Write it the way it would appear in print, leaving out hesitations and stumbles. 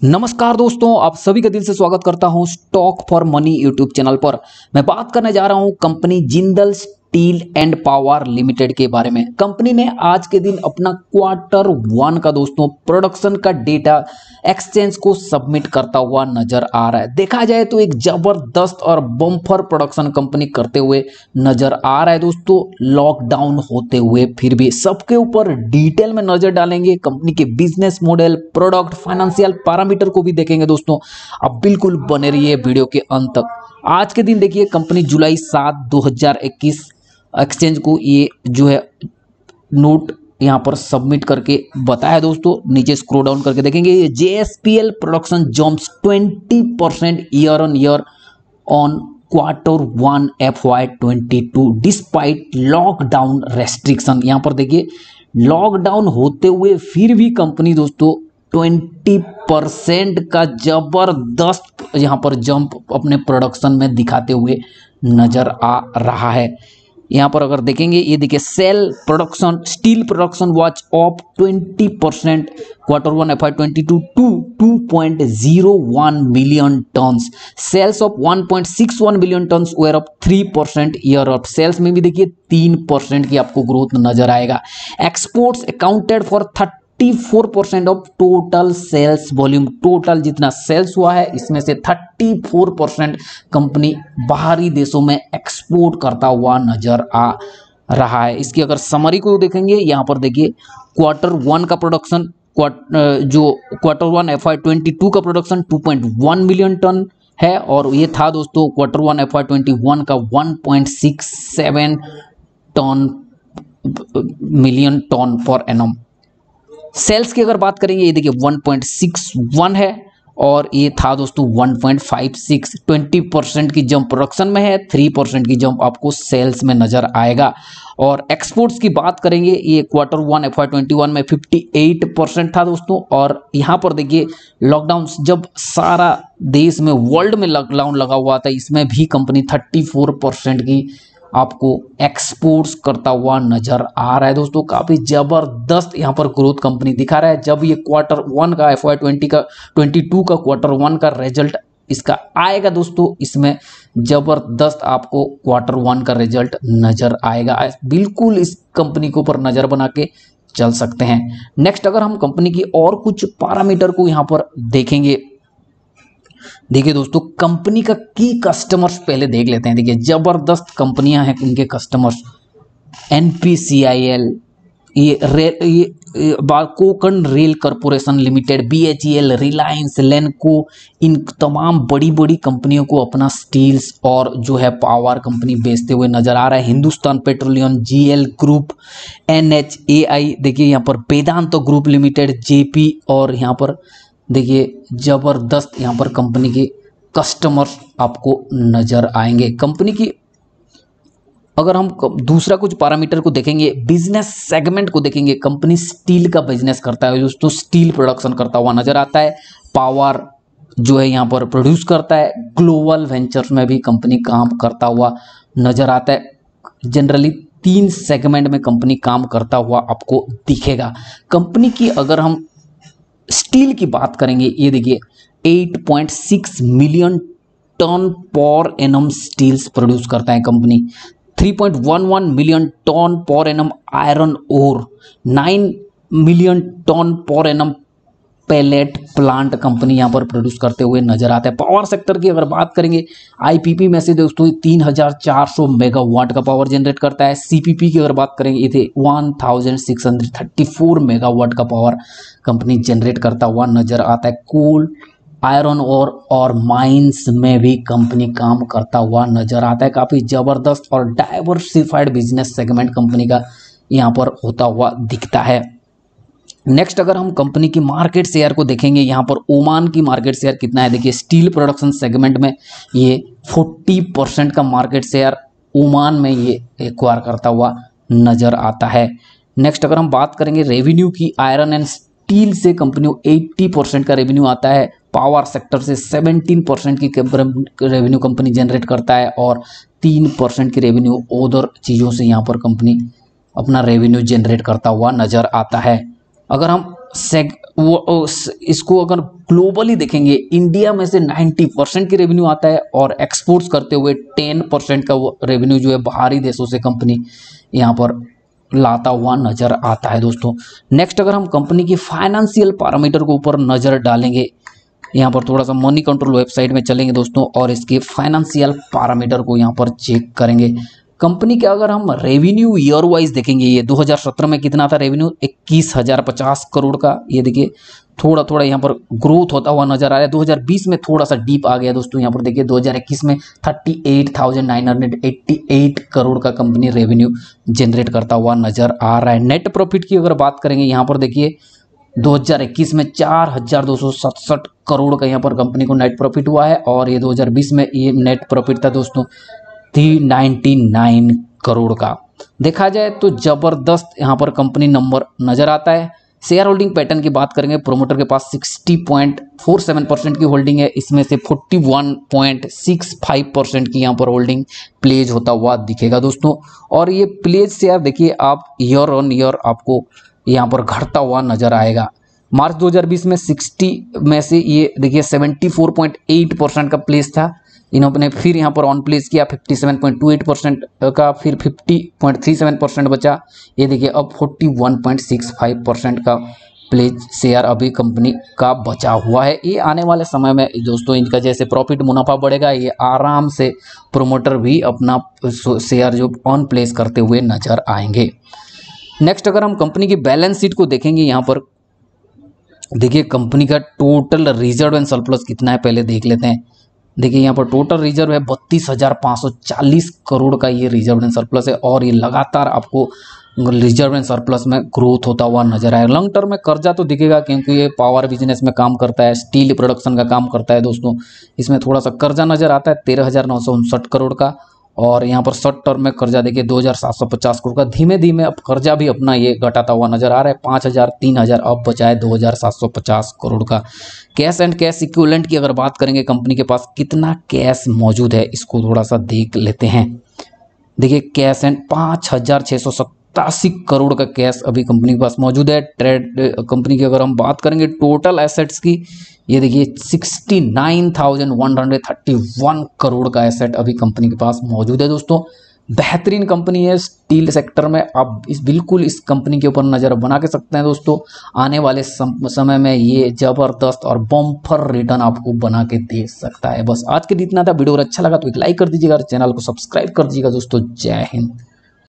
नमस्कार दोस्तों, आप सभी का दिल से स्वागत करता हूं stock for money YouTube channel पर। मैं बात करने जा रहा हूं company Jindal steel and power limited के बारे में। कंपनी ने आज के दिन अपना क्वार्टर वन का दोस्तों प्रोडक्शन का डेटा एक्सचेंज को सबमिट करता हुआ नजर आ रहा है। देखा जाए तो एक जबरदस्त और बम्पर प्रोडक्शन कंपनी करते हुए नजर आ रहा है दोस्तों। लॉकडाउन होते हुए फिर भी सबके ऊपर डिटेल में नजर डालेंगे, कंपनी के business model, product, financial parameter को भी देखेंगे दोस्तों। आप बिल्कुल बने रहिए वीडियो के अंत तक। आज के दिन देखिए कंपनी जुलाई 7 2021 एक्सचेंज को ये जो है नोट यहाँ पर सबमिट करके बताया दोस्तों। नीचे स्क्रॉल डाउन करके देखेंगे ये JSPL production jumps 20% year on year on quarter one FY22 despite lockdown restriction. यहाँ पर देखिए लॉकडाउन होते हुए फिर भी कंपनी दोस्तों 20% का जबरदस्त यहाँ पर जंप अपने प्रोडक्शन में दिखाते हुए नजर आ रहा है। यहाँ पर अगर देखेंगे ये देखिए sale production, steel production watch of 20% quarter one FY22 to 2.01 million tons. Sales of 1.61 million tons where of 3% year of. Sales में भी देखिए 3% की आपको ग्रोथ नजर आएगा। Exports accounted for 34% of total sales volume. Total जितना सेल्स हुआ है इसमें से 34% कंपनी बाहरी देशों में एक्सपोर्ट करता हुआ नजर आ रहा है। इसकी अगर समरी को देखेंगे यहाँ पर देखिए क्वार्टर वन का प्रोडक्शन, जो क्वार्टर वन FY22 का प्रोडक्शन 2.1 मिलियन टन है और ये था दोस्तों क्वार्टर वन FY21 का 1.67 ton million ton per annum. Sales की अगर बात करेंगे ये देखिए 1.61 है और ये था दोस्तों 1.56। 20% की जंप प्रोडक्शन में है, 3% की जंप आपको सेल्स में नजर आएगा। और एक्सपोर्ट्स की बात करेंगे ये क्वार्टर वन FY21 में 58% था दोस्तों। और यहाँ पर देखिए लॉकडाउन जब सारा देश में वर्ल्ड में लॉकडाउन लगा हुआ था इसमें भी कंपनी 34% की आपको एक्सपोर्ट्स करता हुआ नजर आ रहा है दोस्तों। काफी जबरदस्त यहाँ पर ग्रोथ कंपनी दिखा रहा है। जब ये क्वार्टर वन का FY22 का क्वार्टर वन का रिजल्ट इसका आएगा दोस्तों, इसमें जबरदस्त आपको क्वार्टर वन का रिजल्ट नजर आएगा। बिल्कुल इस कंपनी के ऊपर नजर बना के चल सकते हैं। नेक्स्ट अगर हम कंपनी की और कुछ पैरामीटर को यहाँ पर देखेंगे, देखिए दोस्तों कंपनी का की कस्टमर्स पहले देख लेते हैं। देखिए जबरदस्त कंपनियां हैं इनके कस्टमर्स। NPCIL, ये Konkan rail corporation limited, BHEL, Reliance, Lanco, इन तमाम बड़ी बड़ी कंपनियों को अपना स्टील्स और जो है पावर कंपनी बेचते हुए नजर आ रहा है। Hindustan petroleum, GL group, NHAI, देखिए यहाँ पर वेदांत ग्रुप लिमिटेड, JP, और यहाँ पर देखिए जबरदस्त यहाँ पर कंपनी के कस्टमर्स आपको नजर आएंगे। कंपनी की अगर हम दूसरा कुछ पैरामीटर को देखेंगे, बिजनेस सेगमेंट को देखेंगे, कंपनी स्टील का बिजनेस करता है दोस्तों, स्टील प्रोडक्शन करता हुआ नजर आता है। पावर जो है यहाँ पर प्रोड्यूस करता है। ग्लोबल वेंचर्स में भी कंपनी काम करता हुआ नजर आता है। जनरली 3 सेगमेंट में कंपनी काम करता हुआ आपको दिखेगा। कंपनी की अगर हम स्टील की बात करेंगे ये देखिए 8.6 million ton per annum steels produce करता है company. 3.11 million ton per annum iron ore, 9 million ton per annum pellet plant company यहाँ पर प्रोड्यूस करते हुए नजर आता है। पावर सेक्टर की अगर बात करेंगे IPP में से दोस्तों 3400 मेगावाट का पावर जनरेट करता है। CPP की अगर बात करेंगे ये थे 1634 मेगावाट का पावर कंपनी जनरेट करता हुआ नजर आता है। कोल, आयरन और माइंस में भी कंपनी काम करता हुआ नजर आता है। काफ़ी ज़बरदस्त और डाइवर्सिफाइड बिजनेस सेगमेंट कंपनी का यहाँ पर होता हुआ दिखता है। नेक्स्ट अगर हम कंपनी की मार्केट शेयर को देखेंगे, यहाँ पर ओमान की मार्केट शेयर कितना है, देखिए स्टील प्रोडक्शन सेगमेंट में ये 40% का मार्केट शेयर ओमान में ये एक्वायर करता हुआ नजर आता है। नेक्स्ट अगर हम बात करेंगे रेवेन्यू की, आयरन एंड स्टील से कंपनी को 80% का रेवेन्यू आता है। पावर सेक्टर से 17% की रेवेन्यू कंपनी जनरेट करता है और 3% की रेवेन्यू अदर चीज़ों से यहाँ पर कंपनी अपना रेवेन्यू जनरेट करता हुआ नजर आता है। अगर हम इसको अगर ग्लोबली देखेंगे, इंडिया में से 90% की रेवेन्यू आता है और एक्सपोर्ट्स करते हुए 10% का वो रेवेन्यू जो है बाहरी देशों से कंपनी यहाँ पर लाता हुआ नजर आता है दोस्तों। नेक्स्ट अगर हम कंपनी की फाइनेंशियल पैरामीटर के ऊपर नजर डालेंगे, यहाँ पर थोड़ा सा मनी कंट्रोल वेबसाइट में चलेंगे दोस्तों और इसके फाइनेंशियल पैरामीटर को यहाँ पर चेक करेंगे। कंपनी के अगर हम रेवेन्यू ईयर वाइज देखेंगे, ये 2017 में कितना था रेवेन्यू, 21,050 करोड़ का। ये देखिए थोड़ा थोड़ा यहाँ पर ग्रोथ होता हुआ नजर आ रहा है। 2020 में थोड़ा सा डीप आ गया दोस्तों। यहाँ पर देखिए 2021 में 38,988 करोड़ का कंपनी रेवेन्यू जनरेट करता हुआ नजर आ रहा है। नेट प्रॉफिट की अगर बात करेंगे, यहाँ पर देखिए 2021 में 4,267 करोड़ का यहाँ पर कंपनी को नेट प्रॉफिट हुआ है और ये 2020 में ये नेट प्रॉफिट था दोस्तों 399 करोड़ का। देखा जाए तो जबरदस्त यहाँ पर कंपनी नंबर नजर आता है। शेयर होल्डिंग पैटर्न की बात करेंगे, प्रोमोटर के पास 60.47% की होल्डिंग है, इसमें से 41.65% की यहाँ पर होल्डिंग प्लेज होता हुआ दिखेगा दोस्तों। और ये प्लेज शेयर देखिए आप ईयर ऑन ईयर आपको यहाँ पर घटता हुआ नजर आएगा। मार्च 2020 में 60 में से ये देखिए 74.8% का प्लेस था, इन्होंने फिर यहाँ पर ऑन प्लेस किया 57.28% का, फिर 50.37% बचा। ये देखिए अब 41.65% का प्लेज शेयर अभी कंपनी का बचा हुआ है। ये आने वाले समय में दोस्तों इनका जैसे प्रॉफिट मुनाफा बढ़ेगा, ये आराम से प्रोमोटर भी अपना शेयर जो ऑन प्लेस करते हुए नजर आएंगे। नेक्स्ट अगर हम कंपनी की बैलेंस शीट को देखेंगे, यहाँ पर देखिए कंपनी का टोटल रिजर्व एंड सरप्लस कितना है पहले देख लेते हैं। देखिए यहाँ पर टोटल रिजर्व है 32,540 करोड़ का ये रिजर्व एंड सरप्लस है और ये लगातार आपको रिजर्व एंड सरप्लस में ग्रोथ होता हुआ नजर आएगा। लॉन्ग टर्म में कर्जा तो दिखेगा क्योंकि ये पावर बिजनेस में काम करता है, स्टील प्रोडक्शन का काम करता है दोस्तों। इसमें थोड़ा सा कर्जा नजर आता है 13,959 करोड़ का और यहाँ पर शॉर्ट टर्म में कर्जा देखिए 2,750 करोड़ का। धीमे धीमे अब कर्जा भी अपना ये घटाता हुआ नजर आ रहा है, 5,000 3,000 अब बचा है 2,750 करोड़ का। कैश एंड कैश इक्विवेलेंट की अगर बात करेंगे, कंपनी के पास कितना कैश मौजूद है इसको थोड़ा सा देख लेते हैं। देखिए कैश एंड 5,687 करोड़ का कैश अभी कंपनी के पास मौजूद है। ट्रेड कंपनी की अगर हम बात करेंगे टोटल एसेट्स की, ये देखिए 69,131 करोड़ का एसेट अभी कंपनी के पास मौजूद है दोस्तों। बेहतरीन कंपनी है स्टील सेक्टर में, आप बिल्कुल इस कंपनी के ऊपर नज़र बना के सकते हैं दोस्तों। आने वाले समय में ये ज़बरदस्त और बम्पर रिटर्न आपको बना के दे सकता है। बस आज के लिए इतना था। वीडियो अगर अच्छा लगा तो एक लाइक कर दीजिएगा और चैनल को सब्सक्राइब कर दीजिएगा दोस्तों। जय हिंद।